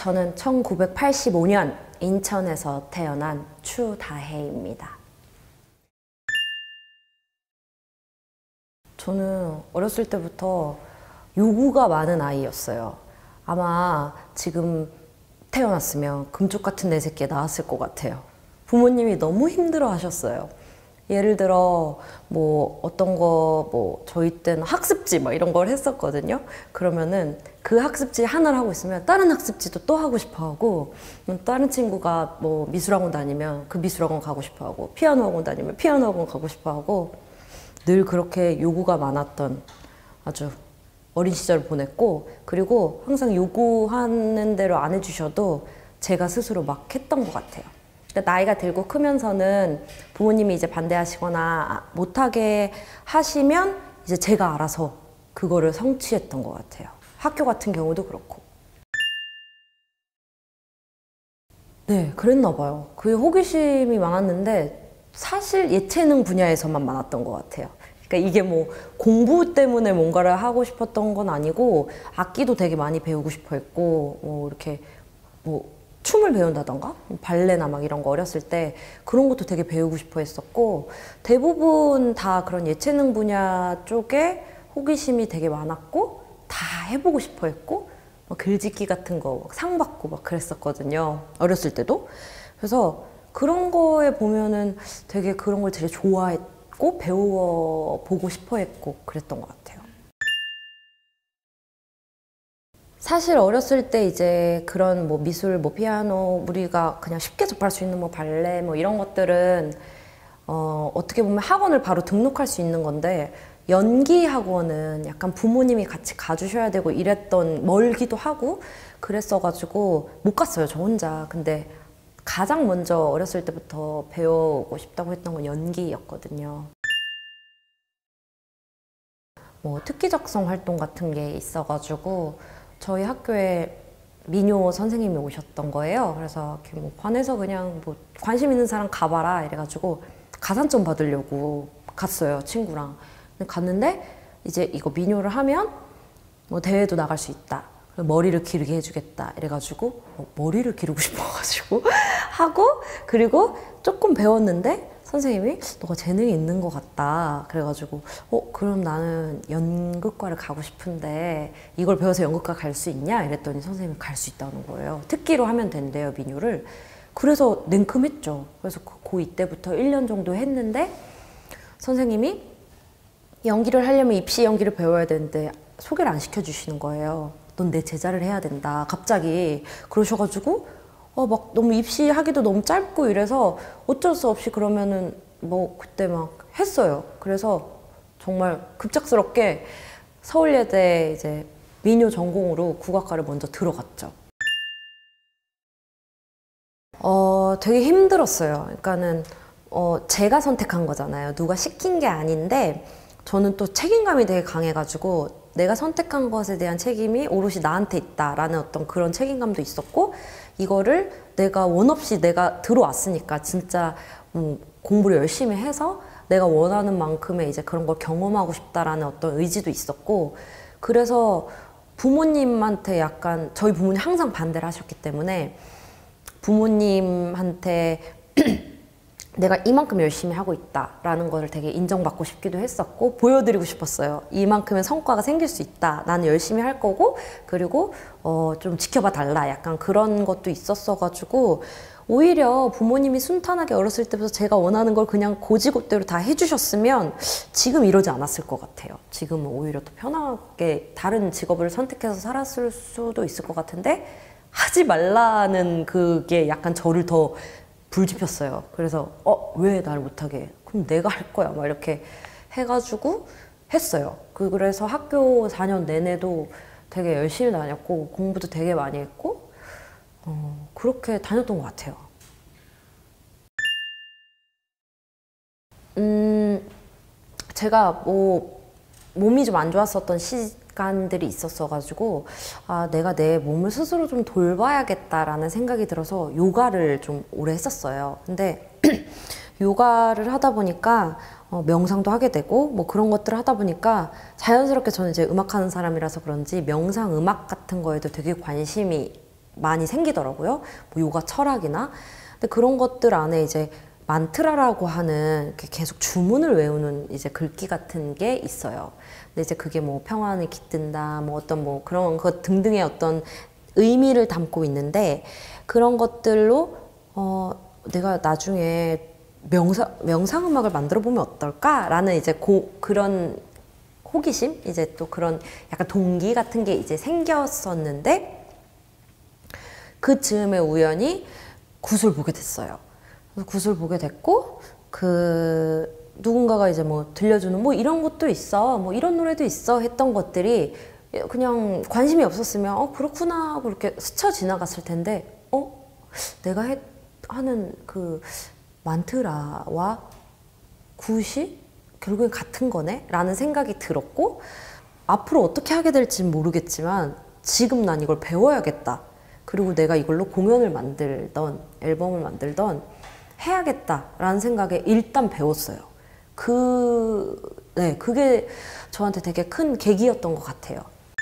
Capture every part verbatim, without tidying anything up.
저는 천구백팔십오 년 인천에서 태어난 추다혜입니다. 저는 어렸을 때부터 요구가 많은 아이였어요. 아마 지금 태어났으면 금쪽 같은 내 새끼 낳았을 것 같아요. 부모님이 너무 힘들어 하셨어요. 예를 들어 뭐 어떤 거 뭐 저희 때는 학습지 막 이런 걸 했었거든요. 그러면은 그 학습지 하나를 하고 있으면 다른 학습지도 또 하고 싶어 하고, 다른 친구가 뭐 미술학원 다니면 그 미술학원 가고 싶어 하고, 피아노 학원 다니면 피아노 학원 가고 싶어 하고, 늘 그렇게 요구가 많았던 아주 어린 시절을 보냈고, 그리고 항상 요구하는 대로 안 해주셔도 제가 스스로 막 했던 것 같아요. 나이가 들고 크면서는 부모님이 이제 반대하시거나 못하게 하시면 이제 제가 알아서 그거를 성취했던 것 같아요. 학교 같은 경우도 그렇고. 네, 그랬나 봐요. 그 호기심이 많았는데 사실 예체능 분야에서만 많았던 것 같아요. 그러니까 이게 뭐 공부 때문에 뭔가를 하고 싶었던 건 아니고, 악기도 되게 많이 배우고 싶어 했고, 뭐 이렇게 뭐 춤을 배운다던가 발레나 막 이런 거 어렸을 때 그런 것도 되게 배우고 싶어 했었고, 대부분 다 그런 예체능 분야 쪽에 호기심이 되게 많았고 다 해보고 싶어 했고, 막 글짓기 같은 거 상 받고 막 그랬었거든요, 어렸을 때도. 그래서 그런 거에 보면은 되게 그런 걸 되게 좋아했고 배워보고 싶어 했고 그랬던 것 같아요. 사실 어렸을 때 이제 그런 뭐 미술, 뭐 피아노, 우리가 그냥 쉽게 접할 수 있는 뭐 발레 뭐 이런 것들은 어, 어떻게 보면 학원을 바로 등록할 수 있는 건데, 연기 학원은 약간 부모님이 같이 가주셔야 되고 이랬던, 멀기도 하고 그랬어가지고 못 갔어요, 저 혼자. 근데 가장 먼저 어렸을 때부터 배우고 싶다고 했던 건 연기였거든요. 뭐 특기적성 활동 같은 게 있어가지고 저희 학교에 민요 선생님이 오셨던 거예요. 그래서 이렇게 뭐 반에서 그냥 뭐 관심 있는 사람 가봐라 이래가지고 가산점 받으려고 갔어요, 친구랑. 갔는데 이제 이거 민요를 하면 뭐 대회도 나갈 수 있다, 머리를 기르게 해주겠다 이래가지고 어, 머리를 기르고 싶어가지고 하고, 그리고 조금 배웠는데 선생님이 너가 재능이 있는 것 같다 그래가지고 어 그럼 나는 연극과를 가고 싶은데 이걸 배워서 연극과 갈 수 있냐 이랬더니 선생님이 갈 수 있다는 거예요. 특기로 하면 된대요, 민요를. 그래서 냉큼했죠. 그래서 고이 때부터 일 년 정도 했는데 선생님이 연기를 하려면 입시 연기를 배워야 되는데 소개를 안 시켜주시는 거예요. 넌 내 제자를 해야 된다 갑자기 그러셔가지고 어 막 너무 입시하기도 너무 짧고 이래서 어쩔 수 없이 그러면은 뭐 그때 막 했어요. 그래서 정말 급작스럽게 서울예대 이제 민요 전공으로 국악과를 먼저 들어갔죠. 어 되게 힘들었어요. 그러니까는 어 제가 선택한 거잖아요. 누가 시킨 게 아닌데 저는 또 책임감이 되게 강해가지고 내가 선택한 것에 대한 책임이 오롯이 나한테 있다라는 어떤 그런 책임감도 있었고, 이거를 내가 원 없이 내가 들어왔으니까 진짜 음, 공부를 열심히 해서 내가 원하는 만큼의 이제 그런 걸 경험하고 싶다라는 어떤 의지도 있었고, 그래서 부모님한테 약간, 저희 부모님 항상 반대를 하셨기 때문에 부모님한테 내가 이만큼 열심히 하고 있다라는 거를 되게 인정받고 싶기도 했었고 보여드리고 싶었어요. 이만큼의 성과가 생길 수 있다. 나는 열심히 할 거고, 그리고 어, 좀 지켜봐 달라. 약간 그런 것도 있었어가지고 오히려 부모님이 순탄하게 어렸을 때부터 제가 원하는 걸 그냥 고지고대로 다 해주셨으면 지금 이러지 않았을 것 같아요. 지금은 오히려 더 편하게 다른 직업을 선택해서 살았을 수도 있을 것 같은데, 하지 말라는 그게 약간 저를 더 불지폈어요. 그래서 어, 왜 날 못하게 해? 그럼 내가 할 거야 막 이렇게 해가지고 했어요. 그래서 학교 사 년 내내도 되게 열심히 다녔고 공부도 되게 많이 했고 어, 그렇게 다녔던 것 같아요. 음, 제가 뭐 몸이 좀 안 좋았었던 시간들이 있었어가지고 아, 내가 내 몸을 스스로 좀 돌봐야겠다라는 생각이 들어서 요가를 좀 오래 했었어요. 근데 요가를 하다 보니까 어, 명상도 하게 되고 뭐 그런 것들을 하다 보니까 자연스럽게 저는 이제 음악하는 사람이라서 그런지 명상 음악 같은 거에도 되게 관심이 많이 생기더라고요. 뭐 요가 철학이나. 근데 그런 것들 안에 이제 만트라라고 하는 이렇게 계속 주문을 외우는 이제 글귀 같은 게 있어요. 근데 이제 그게 뭐 평안을 깃든다, 뭐 어떤 뭐 그런 것 등등의 어떤 의미를 담고 있는데, 그런 것들로 어 내가 나중에 명상 명상 음악을 만들어 보면 어떨까라는 이제 고, 그런 호기심, 이제 또 그런 약간 동기 같은 게 이제 생겼었는데, 그 즈음에 우연히 굿을 보게 됐어요. 그래서 굿을 보게 됐고, 그 누군가가 이제 뭐 들려주는 뭐 이런 것도 있어, 뭐 이런 노래도 있어 했던 것들이 그냥 관심이 없었으면 어 그렇구나 하고 이렇게 스쳐 지나갔을 텐데, 어 내가 해, 하는 그 만트라와 굿이 결국엔 같은 거네? 라는 생각이 들었고, 앞으로 어떻게 하게 될지는 모르겠지만 지금 난 이걸 배워야겠다. 그리고 내가 이걸로 공연을 만들던 앨범을 만들던 해야겠다라는 생각에 일단 배웠어요. 그, 네, 그게 저한테 되게 큰 계기였던 것 같아요.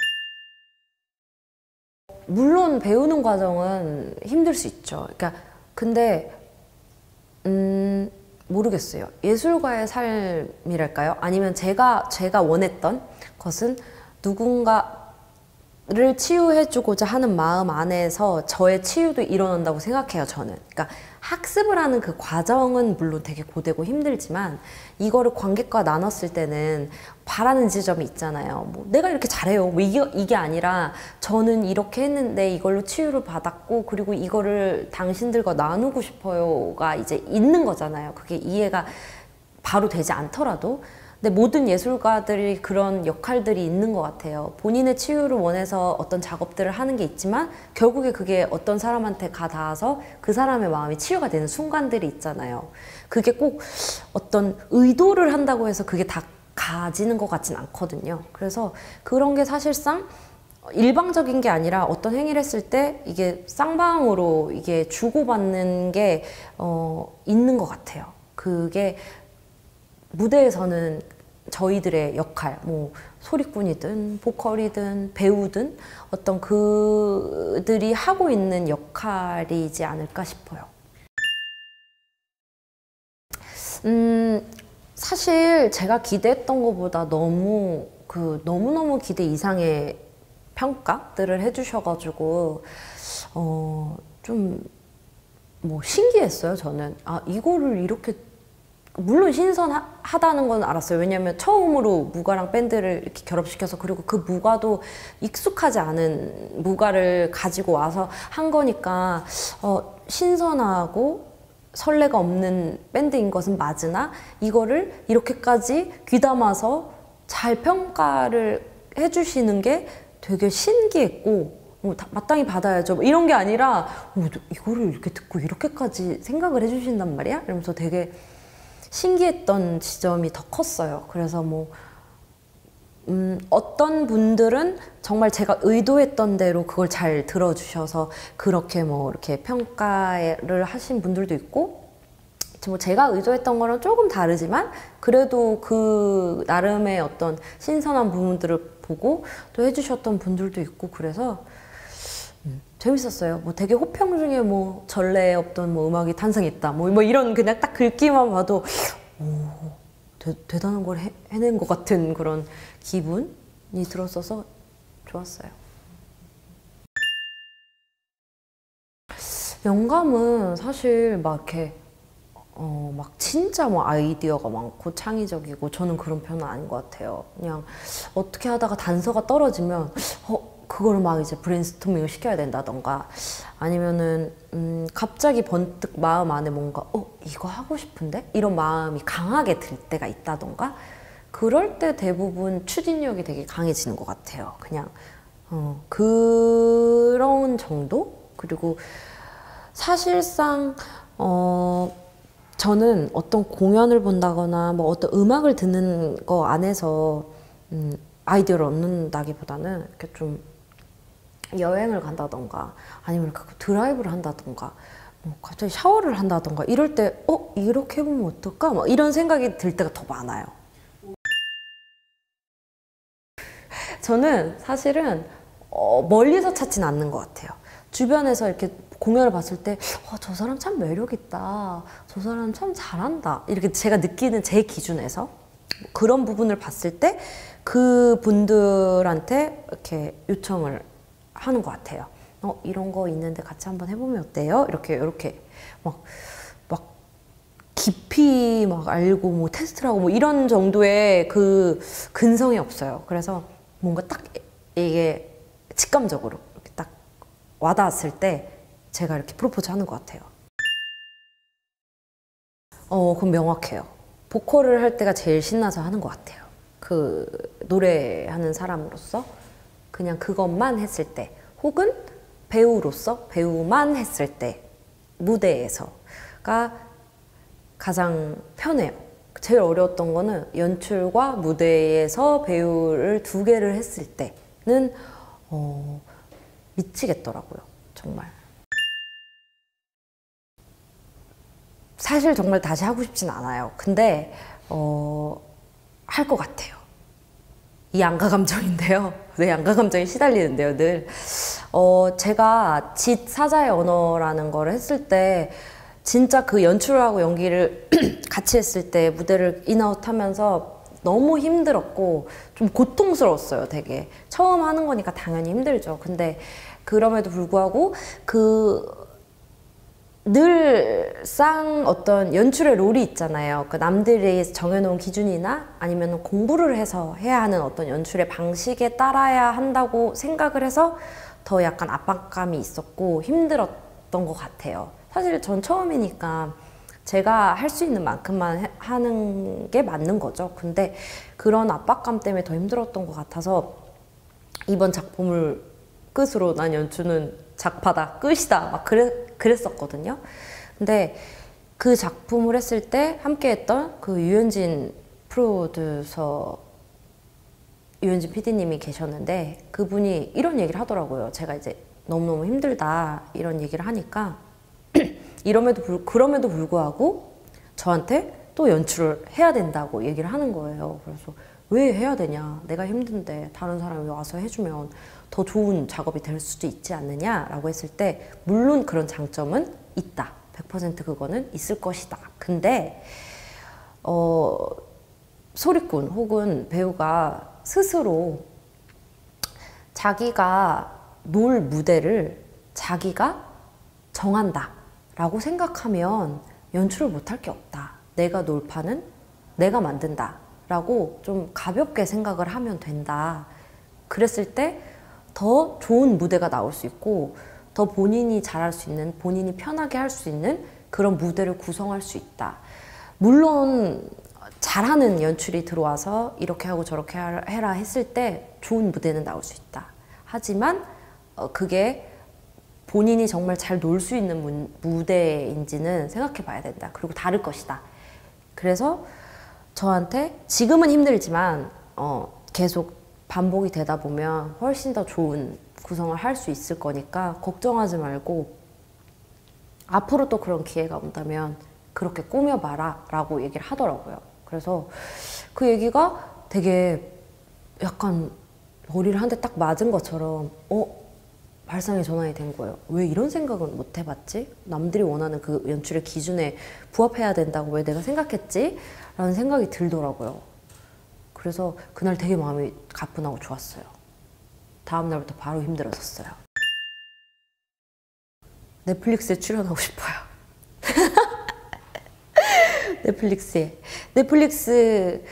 물론 배우는 과정은 힘들 수 있죠. 그러니까 근데 음, 모르겠어요. 예술가의 삶이랄까요? 아니면 제가 제가 원했던 것은 누군가를 치유해주고자 하는 마음 안에서 저의 치유도 일어난다고 생각해요, 저는. 그러니까 학습을 하는 그 과정은 물론 되게 고되고 힘들지만, 이거를 관객과 나눴을 때는 바라는 지점이 있잖아요. 뭐 내가 이렇게 잘해요, 뭐 이게, 이게 아니라 저는 이렇게 했는데 이걸로 치유를 받았고, 그리고 이거를 당신들과 나누고 싶어요가 이제 있는 거잖아요. 그게 이해가 바로 되지 않더라도. 근데 모든 예술가들이 그런 역할들이 있는 것 같아요. 본인의 치유를 원해서 어떤 작업들을 하는 게 있지만 결국에 그게 어떤 사람한테 가 닿아서 그 사람의 마음이 치유가 되는 순간들이 있잖아요. 그게 꼭 어떤 의도를 한다고 해서 그게 다 가지는 것 같진 않거든요. 그래서 그런 게 사실상 일방적인 게 아니라 어떤 행위를 했을 때 이게 쌍방으로 이게 주고받는 게 어, 있는 것 같아요. 그게 무대에서는 저희들의 역할, 뭐 소리꾼이든 보컬이든 배우든 어떤 그들이 하고 있는 역할이지 않을까 싶어요. 음, 사실 제가 기대했던 것보다 너무 그 너무너무 기대 이상의 평가들을 해주셔가지고 어, 좀 뭐 신기했어요. 저는 아 이거를 이렇게, 물론 신선하다는 건 알았어요. 왜냐면 처음으로 무가랑 밴드를 이렇게 결합시켜서, 그리고 그 무가도 익숙하지 않은 무가를 가지고 와서 한 거니까 어, 신선하고 설레가 없는 밴드인 것은 맞으나, 이거를 이렇게까지 귀담아서 잘 평가를 해주시는 게 되게 신기했고, 어, 마땅히 받아야죠, 뭐 이런 게 아니라 어, 이거를 이렇게 듣고 이렇게까지 생각을 해주신단 말이야? 이러면서 되게 신기했던 지점이 더 컸어요. 그래서 뭐 음, 어떤 분들은 정말 제가 의도했던 대로 그걸 잘 들어주셔서 그렇게 뭐 이렇게 평가를 하신 분들도 있고, 뭐 제가 의도했던 거랑 조금 다르지만 그래도 그 나름의 어떤 신선한 부분들을 보고 또 해주셨던 분들도 있고, 그래서 음, 재밌었어요. 뭐 되게 호평 중에 뭐 전례 없던 뭐 음악이 탄생했다, 뭐, 뭐 이런 그냥 딱 글귀만 봐도 오, 대, 대단한 걸 해, 해낸 것 같은 그런 기분이 들었어서 좋았어요. 영감은 사실 막 이렇게 어, 막 진짜 뭐 아이디어가 많고 창의적이고 저는 그런 편은 아닌 것 같아요. 그냥 어떻게 하다가 단서가 떨어지면 어, 그거를 막 이제 브레인스토밍을 시켜야 된다던가, 아니면은 음, 갑자기 번뜩 마음 안에 뭔가 어 이거 하고 싶은데? 이런 마음이 강하게 들 때가 있다던가, 그럴 때 대부분 추진력이 되게 강해지는 것 같아요. 그냥 어, 그런 정도? 그리고 사실상 어, 저는 어떤 공연을 본다거나 뭐 어떤 음악을 듣는 거 안에서 음, 아이디어를 얻는다기보다는 이렇게 좀 여행을 간다던가 아니면 드라이브를 한다던가 뭐 갑자기 샤워를 한다던가 이럴 때 어? 이렇게 해보면 어떨까? 막 이런 생각이 들 때가 더 많아요. 저는 사실은 어, 멀리서 찾진 않는 것 같아요. 주변에서 이렇게 공연을 봤을 때 어, 저 사람 참 매력 있다, 저 사람 참 잘한다, 이렇게 제가 느끼는 제 기준에서 그런 부분을 봤을 때 그 분들한테 이렇게 요청을 하는 것 같아요. 어, 이런 거 있는데 같이 한번 해보면 어때요? 이렇게 이렇게 막 막 깊이 막 알고 뭐 테스트를 하고 뭐 이런 정도의 그 근성이 없어요. 그래서 뭔가 딱 이게 직감적으로 이렇게 딱 와닿았을 때 제가 이렇게 프로포즈 하는 것 같아요. 어, 그럼 명확해요. 보컬을 할 때가 제일 신나서 하는 것 같아요. 그 노래하는 사람으로서 그냥 그것만 했을 때, 혹은 배우로서 배우만 했을 때, 무대에서가 가장 편해요. 제일 어려웠던 거는 연출과 무대에서 배우를 두 개를 했을 때는 어, 미치겠더라고요. 정말. 사실 정말 다시 하고 싶진 않아요. 근데 어, 할 것 같아요. 이 양가 감정인데요. 내 양가 감정에 시달리는데요, 늘. 어, 제가 짓 사자의 언어라는 걸 했을 때 진짜 그 연출하고 연기를 같이 했을 때 무대를 인아웃 하면서 너무 힘들었고 좀 고통스러웠어요, 되게. 처음 하는 거니까 당연히 힘들죠. 근데 그럼에도 불구하고 그 늘상 어떤 연출의 롤이 있잖아요. 그 남들이 정해놓은 기준이나 아니면 공부를 해서 해야 하는 어떤 연출의 방식에 따라야 한다고 생각을 해서 더 약간 압박감이 있었고 힘들었던 것 같아요. 사실 전 처음이니까 제가 할 수 있는 만큼만 해, 하는 게 맞는 거죠. 근데 그런 압박감 때문에 더 힘들었던 것 같아서 이번 작품을 끝으로 난 연출은 작파다, 끝이다 막 그래, 그랬었거든요. 근데 그 작품을 했을 때 함께 했던 그 유현진 프로듀서, 유현진 피디님이 계셨는데 그분이 이런 얘기를 하더라고요. 제가 이제 너무너무 힘들다 이런 얘기를 하니까 이럼에도 불, 그럼에도 불구하고 저한테 또 연출을 해야 된다고 얘기를 하는 거예요. 그래서 왜 해야 되냐, 내가 힘든데 다른 사람이 와서 해주면 더 좋은 작업이 될 수도 있지 않느냐라고 했을 때 물론 그런 장점은 있다, 백 퍼센트 그거는 있을 것이다. 근데 어, 소리꾼 혹은 배우가 스스로 자기가 놀 무대를 자기가 정한다 라고 생각하면 연출을 못할 게 없다, 내가 놀 판은 내가 만든다 라고 좀 가볍게 생각을 하면 된다. 그랬을 때 더 좋은 무대가 나올 수 있고 더 본인이 잘할 수 있는, 본인이 편하게 할 수 있는 그런 무대를 구성할 수 있다. 물론 잘하는 연출이 들어와서 이렇게 하고 저렇게 해라 했을 때 좋은 무대는 나올 수 있다. 하지만 그게 본인이 정말 잘 놀 수 있는 무대인지는 생각해 봐야 된다. 그리고 다를 것이다. 그래서 저한테 지금은 힘들지만 어, 계속 반복이 되다 보면 훨씬 더 좋은 구성을 할 수 있을 거니까 걱정하지 말고 앞으로 또 그런 기회가 온다면 그렇게 꾸며봐라 라고 얘기를 하더라고요. 그래서 그 얘기가 되게 약간 머리를 한 대 딱 맞은 것처럼 어? 발상의 전환이 된 거예요. 왜 이런 생각은 못 해봤지? 남들이 원하는 그 연출의 기준에 부합해야 된다고 왜 내가 생각했지? 라는 생각이 들더라고요. 그래서 그날 되게 마음이 가뿐하고 좋았어요. 다음 날부터 바로 힘들어졌어요. 넷플릭스에 출연하고 싶어요. 넷플릭스에. 넷플릭스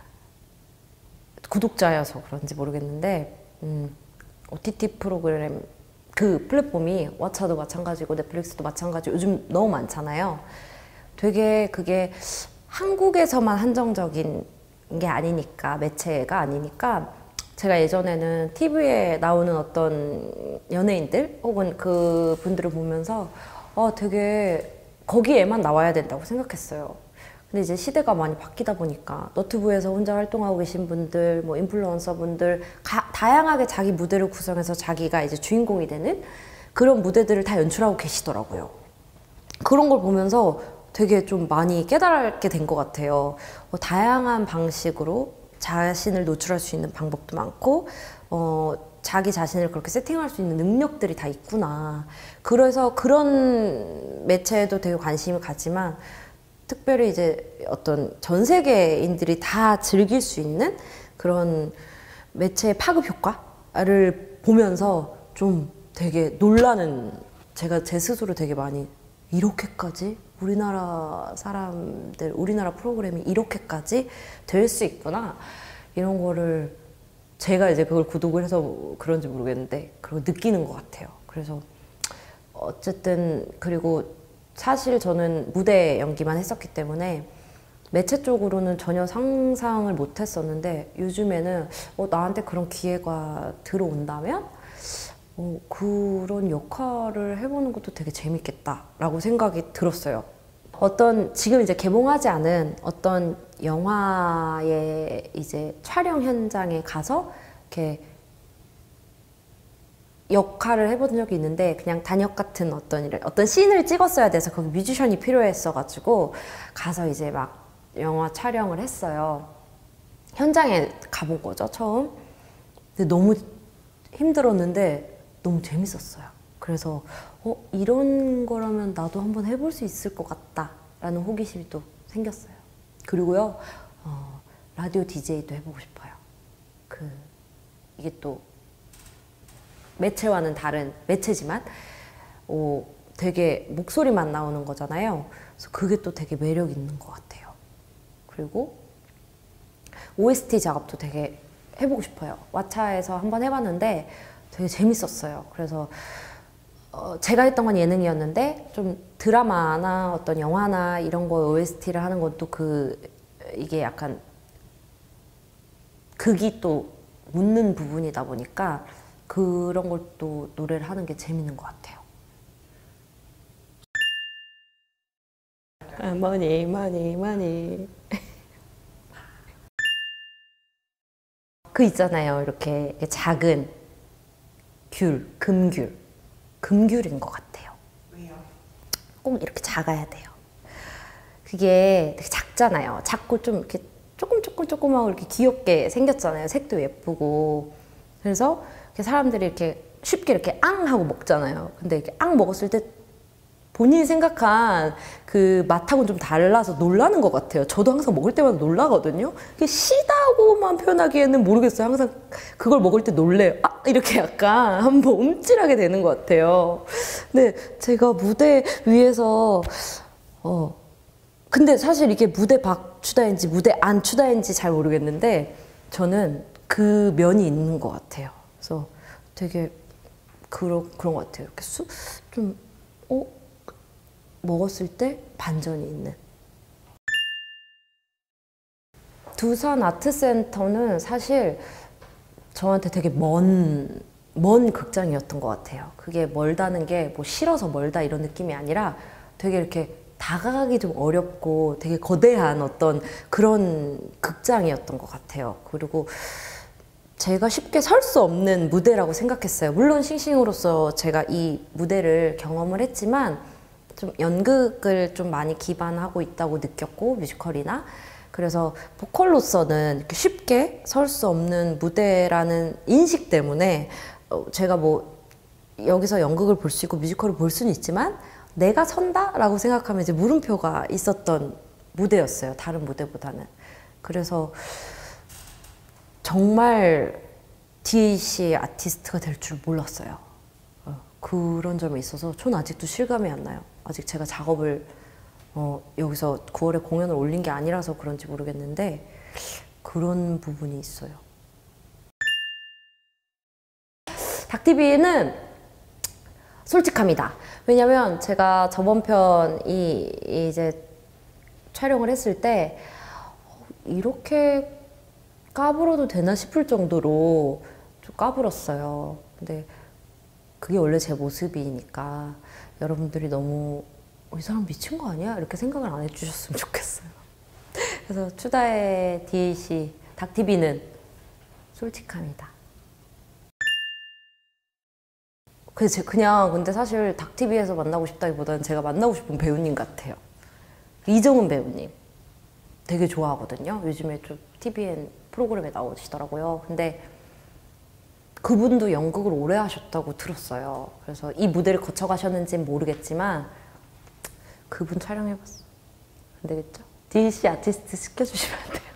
구독자여서 그런지 모르겠는데 음, 오티티 프로그램 그 플랫폼이 왓챠도 마찬가지고 넷플릭스도 마찬가지고 요즘 너무 많잖아요. 되게 그게 한국에서만 한정적인 게 아니니까, 매체가 아니니까 제가 예전에는 티비에 나오는 어떤 연예인들 혹은 그 분들을 보면서 어, 되게 거기에만 나와야 된다고 생각했어요. 근데 이제 시대가 많이 바뀌다 보니까 너튜브에서 혼자 활동하고 계신 분들, 뭐 인플루언서 분들 가, 다양하게 자기 무대를 구성해서 자기가 이제 주인공이 되는 그런 무대들을 다 연출하고 계시더라고요. 그런 걸 보면서 되게 좀 많이 깨달게 된 것 같아요. 어, 다양한 방식으로 자신을 노출할 수 있는 방법도 많고 어, 자기 자신을 그렇게 세팅할 수 있는 능력들이 다 있구나. 그래서 그런 매체에도 되게 관심을 갖지만 특별히 이제 어떤 전 세계인들이 다 즐길 수 있는 그런 매체의 파급 효과를 보면서 좀 되게 놀라는, 제가 제 스스로 되게 많이 이렇게까지 우리나라 사람들, 우리나라 프로그램이 이렇게까지 될 수 있구나, 이런 거를 제가 이제 그걸 구독을 해서 그런지 모르겠는데 그걸 느끼는 것 같아요. 그래서 어쨌든, 그리고 사실 저는 무대 연기만 했었기 때문에 매체 쪽으로는 전혀 상상을 못 했었는데 요즘에는 어, 나한테 그런 기회가 들어온다면 어, 그런 역할을 해보는 것도 되게 재밌겠다라고 생각이 들었어요. 어떤 지금 이제 개봉하지 않은 어떤 영화의 이제 촬영 현장에 가서 이렇게 역할을 해본 적이 있는데, 그냥 단역 같은 어떤 일, 어떤 씬을 찍었어야 돼서 거기 뮤지션이 필요했어가지고 가서 이제 막 영화 촬영을 했어요. 현장에 가본 거죠, 처음. 근데 너무 힘들었는데 너무 재밌었어요. 그래서 어, 이런 거라면 나도 한번 해볼 수 있을 것 같다 라는 호기심이 또 생겼어요. 그리고요, 어, 라디오 디제이도 해보고 싶어요. 그 이게 또 매체와는 다른 매체지만 어, 되게 목소리만 나오는 거잖아요. 그래서 그게 또 되게 매력 있는 것 같아요. 그리고 오에스티 작업도 되게 해보고 싶어요. 왓챠에서 한번 해봤는데 되게 재밌었어요. 그래서 어, 제가 했던 건 예능이었는데 좀 드라마나 어떤 영화나 이런 거 오에스티를 하는 건 또 그 이게 약간 극이 또 묻는 부분이다 보니까 그런 걸 또 노래를 하는 게 재밌는 것 같아요. 아, 머니 머니 머니 그 있잖아요, 이렇게 작은 귤, 금귤, 금귤인 것 같아요. 왜요? 꼭 이렇게 작아야 돼요. 그게 되게 작잖아요. 작고 좀 이렇게 조금 조금 조금하고 이렇게 귀엽게 생겼잖아요. 색도 예쁘고. 그래서 사람들이 이렇게 쉽게 이렇게 앙 하고 먹잖아요. 근데 이렇게 앙 먹었을 때 본인이 생각한 그 맛하고는 좀 달라서 놀라는 것 같아요. 저도 항상 먹을 때마다 놀라거든요. 시다고만 표현하기에는 모르겠어요. 항상 그걸 먹을 때 놀래요. 아, 이렇게 약간 한번 움찔하게 되는 것 같아요. 근데 제가 무대 위에서 어 근데 사실 이게 무대 밖 추다인지 무대 안 추다인지 잘 모르겠는데 저는 그 면이 있는 것 같아요. 그래서 되게 그런 그런 것 같아요. 이렇게 수, 좀 어? 먹었을 때 반전이 있는. 두산 아트센터는 사실 저한테 되게 먼, 먼 극장이었던 것 같아요. 그게 멀다는 게 뭐 싫어서 멀다 이런 느낌이 아니라 되게 이렇게 다가가기 좀 어렵고 되게 거대한 어떤 그런 극장이었던 것 같아요. 그리고 제가 쉽게 설 수 없는 무대라고 생각했어요. 물론 싱싱으로서 제가 이 무대를 경험을 했지만 좀 연극을 좀 많이 기반하고 있다고 느꼈고, 뮤지컬이나. 그래서 보컬로서는 이렇게 쉽게 설 수 없는 무대라는 인식 때문에 제가 뭐 여기서 연극을 볼 수 있고 뮤지컬을 볼 수는 있지만 내가 선다라고 생각하면 이제 물음표가 있었던 무대였어요. 다른 무대보다는. 그래서 정말 디에이씨 아티스트가 될 줄 몰랐어요. 그런 점이 있어서 전 아직도 실감이 안 나요. 아직 제가 작업을 어, 여기서 구월에 공연을 올린 게 아니라서 그런지 모르겠는데 그런 부분이 있어요. 닭티비는 솔직합니다. 왜냐면 제가 저번 편이 이제 촬영을 했을 때 이렇게 까불어도 되나 싶을 정도로 좀 까불었어요. 근데 그게 원래 제 모습이니까 여러분들이 너무 이 사람 미친 거 아니야? 이렇게 생각을 안 해주셨으면 좋겠어요. 그래서 추다의 디에이씨 닭티비는 솔직합니다. 그래서 그냥 근데 사실 닭티비에서 만나고 싶다기보다는 제가 만나고 싶은 배우님 같아요. 이정은 배우님 되게 좋아하거든요. 요즘에 좀 티비엔 프로그램에 나오시더라고요. 근데 그분도 연극을 오래 하셨다고 들었어요. 그래서 이 무대를 거쳐가셨는지는 모르겠지만 그분 촬영해봤어. 안 되겠죠? 디씨 아티스트 시켜주시면 안 돼요?